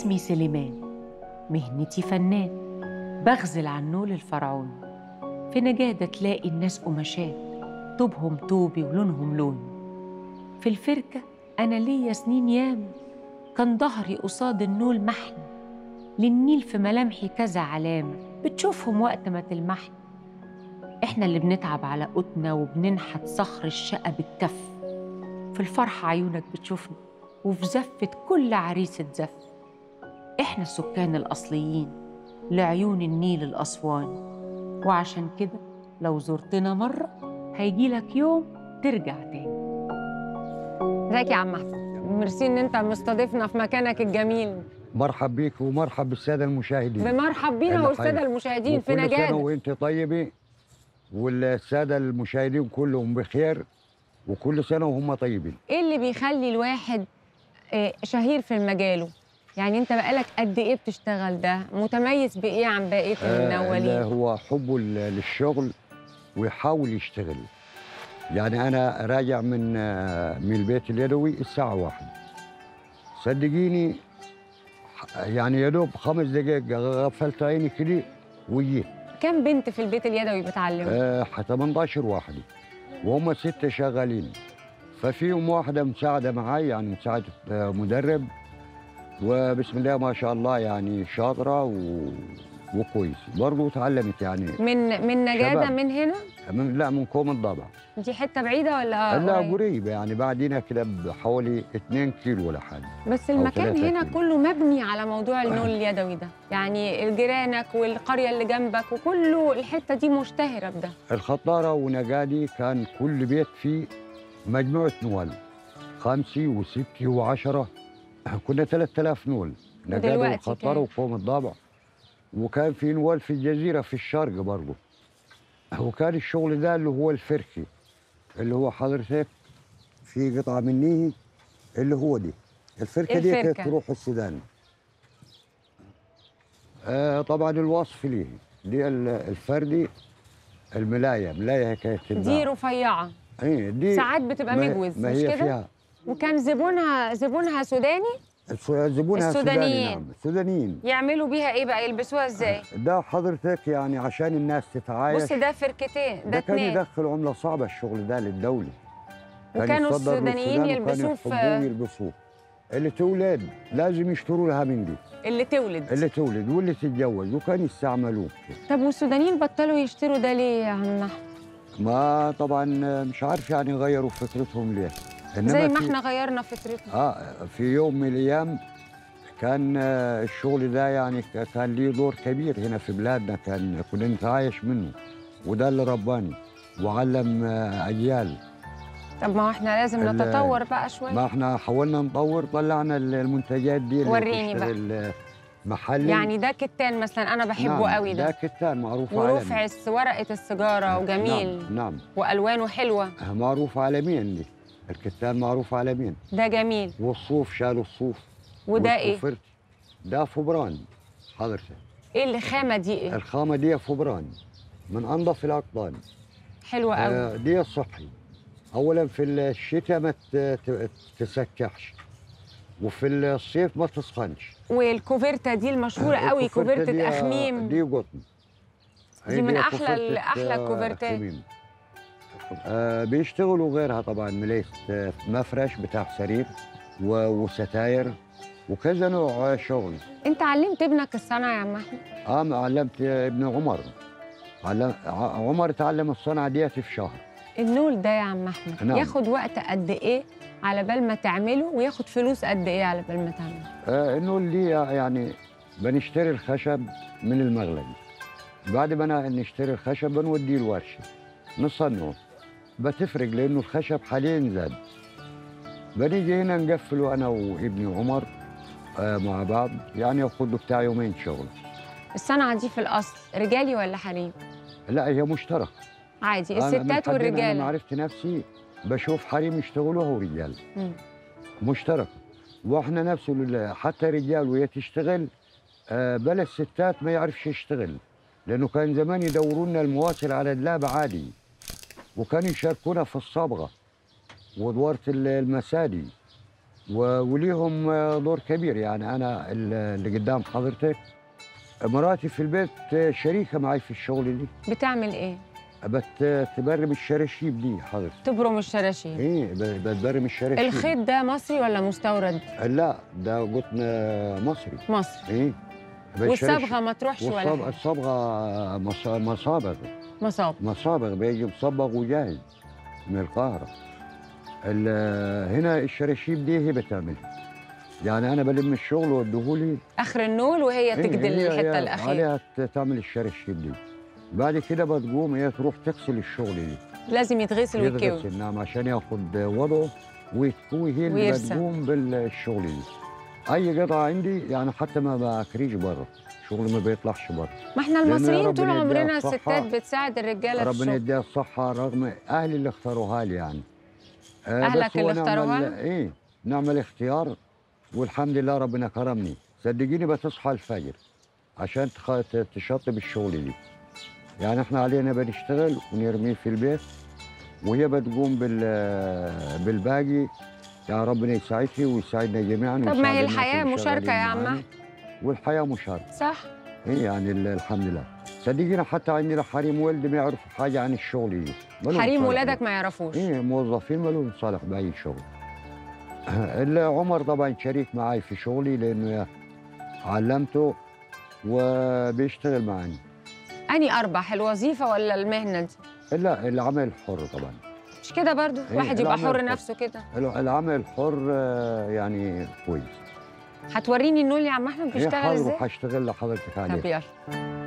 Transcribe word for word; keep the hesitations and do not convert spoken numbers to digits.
اسمي سليمان، مهنتي فنان، بغزل على النول الفرعوني. في نجادة تلاقي الناس قماشات، طوبهم طوبي ولونهم لوني. في الفركة أنا ليا سنين ياما، كان ظهري قصاد النول محني، للنيل في ملامحي كذا علامة بتشوفهم وقت ما تلمحني. إحنا اللي بنتعب على قوتنا وبننحت صخر الشقة بالكف، في الفرحة عيونك بتشوفنا وفي زفة كل عريسة زف. إحنا السكان الأصليين لعيون النيل الأسواني، وعشان كده لو زرتنا مرة هيجيلك يوم ترجع تاني. ازيك يا عم احمد؟ ميرسي ان انت مستضيفنا في مكانك الجميل. مرحب بيك ومرحب بالساده المشاهدين. بمرحب بينا والساده المشاهدين في نجاده. كل سنه نجاده وانت طيبه والساده المشاهدين كلهم بخير، وكل سنه وهم طيبين. ايه اللي بيخلي الواحد آه، شهير في مجاله؟ يعني انت بقالك قد ايه بتشتغل؟ ده متميز بايه عن بقيه المنولين؟ آه هو حبه للشغل ويحاول يشتغل. يعني انا راجع من آه من البيت اليدوي الساعه واحد، صدقيني يعني يا دوب خمس دقائق غفلت عيني كده وجيت. كم بنت في البيت اليدوي بتعلم؟ آه ثمانية عشر واحده، وهم ستة شغالين، ففيهم واحدة مساعدة معي، يعني مساعدة مدرب، وبسم الله ما شاء الله يعني شاطرة و... وكويس برضه اتعلمت يعني. من من نجادة من هنا؟ من لا من كوم الضبع. دي حتة بعيدة ولا لا قريب؟ قريبة يعني بعدين كده بحوالي اتنين كيلو ولا حاجة. بس المكان هنا كيلو. كله مبني على موضوع النول اليدوي ده، يعني جيرانك والقرية اللي جنبك وكله الحتة دي مشتهرة بده. الخطارة ونجادي كان كل بيت فيه مجموعة نوال، خمسة وستة وعشرة، كنا ثلاثة آلاف نول. نجادي والخطارة وقوم الضبع، وكان في نوال في الجزيرة في الشرق برضه. وكان الشغل ده اللي هو الفركي، اللي هو حضرتك في قطعة منيه اللي هو دي الفركة, الفركة. دي كانت تروح السودان. آه طبعا الوصف ليه دي الفردي الملاية، ملاية كانت دي رفيعة. ايه دي ساعات بتبقى مجوز ما مش هي كده؟ فيها. وكان زبونها زبونها سوداني؟ زبونها السودانيين. سوداني. نعم السودانيين. يعملوا بيها ايه بقى؟ يلبسوها ازاي؟ ده حضرتك يعني عشان الناس تتعايش. بص ده فركتين، ده, ده كان اتنين. يدخل عملة صعبة الشغل ده للدولة. وكانوا السودانيين يلبسوه في يلبسوه. اللي تولد لازم يشتروا لها من دي. اللي تولد اللي تولد واللي تتجوز، وكان يستعملوه. طب والسودانيين بطلوا يشتروا ده ليه يا عم احمد؟ ما طبعا مش عارف يعني غيروا فكرتهم ليه. زي ما احنا غيرنا فكرتنا. اه في يوم من الايام كان الشغل ده يعني كان ليه دور كبير هنا في بلادنا، كان كنا نتعايش منه، وده اللي رباني وعلم اجيال. طب ما احنا لازم نتطور بقى شويه. ما احنا حاولنا نطور، طلعنا المنتجات دي اللي وريني بقى محلي. يعني ده كتان مثلا انا بحبه نعم قوي ده. ده كتان معروف عالميا، ورفع ورقه السيجاره وجميل. نعم نعم والوانه حلوه، معروف عالميا دي. الكتان معروف عالميا، ده جميل. والصوف شالوا الصوف. وده ايه؟ ده فبران حضرتك. ايه الخامه دي؟ ايه الخامه دي؟ فبران من انظف الاقطان. حلوه قوي. آه دي صحي. اولا في الشتاء ما تسكحش، وفي الصيف ما تسخنش. والكوفرته دي المشهوره قوي، كوفرته اخميم. دي قطن، دي من احلى احلى الكوفرتات. آه بيشتغلوا غيرها طبعا، ملاية مفرش بتاع سرير وستاير وكذا نوع شغل. انت علمت ابنك الصنعه يا عم احمد؟ اه علمت ابن عمر. علم عمر اتعلم الصنعه ديت في شهر. النول ده يا عم احمد نعم. ياخد وقت قد ايه على بال ما تعمله، وياخد فلوس قد ايه على بال ما تعمله؟ آه النول دي يعني بنشتري الخشب من المغلب، بعد ما نشتري الخشب بنوديه الورشه نصنعه. بتفرق لانه الخشب حاليا زاد. بنيجي هنا نقفله انا وابني عمر آه مع بعض، يعني ياخد له بتاع يومين شغل. الصنعه دي في الاصل رجالي ولا حريم؟ لا هي مشتركه عادي، الستات والرجاله. انا عرفت نفسي بشوف حريم يشتغلوها ورجال مشتركه، واحنا نفسه حتى رجال وهي تشتغل آه بلا الستات ما يعرفش يشتغل، لانه كان زمان يدوروا لنا المواصل على دلاب عادي، وكانوا يشاركونا في الصبغه وادواره المسادي و- وليهم آه، دور كبير. يعني انا ال- اللي قدام حضرتك مراتي في البيت آه، شريكه معي في الشغل دي. بتعمل ايه؟ بتبرم الشراشيب دي حضرتك. تبرم الشراشيب. ايه ب- بتبرم الشراشيب. الخيط ده مصري ولا مستورد؟ لا ده قطن مصري. مصري. ايه والصبغه ما تروحش ولا والصبغه حاجه؟ الصبغه مص- مصابغ مصاب. مصابغ بيجي مصبغ وجاهز من القاهره. ال- هنا الشراشيب دي هي بتعملها. يعني انا بلم الشغل واديهولي اخر النول وهي تجدل هي- الحته هي الاخيره. عليها ت- تعمل الشراشيب دي. بعد كده بتقوم هي تروح تغسل الشغل دي. لازم يتغسل ويتكوي. يتغسل نعم عشان ياخد وضعه ويتكوي. هي اللي ويرسم. بتقوم بالشغل دي. اي قطعه عندي يعني حتى ما بكريش بره، شغل ما بيطلعش بره. ما احنا لأنه يا المصريين رب طول يديها عمرنا الصحة. الستات بتساعد الرجاله في ربنا الشغل. يديها الصحه رغم اهلي اللي اختاروها لي يعني. آه أهلك بس هو اللي اختاروها نعمل ايه نعمل اختيار والحمد لله ربنا كرمني. صدقيني بتصحى الفجر عشان تخ- ت- تشطب الشغل دي. يعني احنا علينا بنشتغل ونرميه في البيت وهي بتقوم بال بالباقي. يا ربنا يساعدها ويساعدنا جميعا. طب ما هي الحياه مشاركه يا عم أحمد. والحياه مشاركه. صح. ايه يعني ال- الحمد لله. صدقيني حتى عندنا حريم والدي ما يعرفوا حاجه عن الشغل دي. مالهم حريم صالح ولادك بيه. ما يعرفوش. ايه موظفين ما لهم صالح باي شغل. اللي عمر طبعا شريك معي في شغلي لانه علمته وبيشتغل معي. اني اربح الوظيفه ولا المهنه دي؟ لا العمل الحر طبعا. مش كده برضو؟ إيه، واحد يبقى العمل حر الحر. نفسه كده. العمل الحر آه، يعني كويس. هتوريني النول يا عم احمد ايه بيشتغل حاضر ازاي؟ وهشتغل لحضرتك عليه. طب يلا.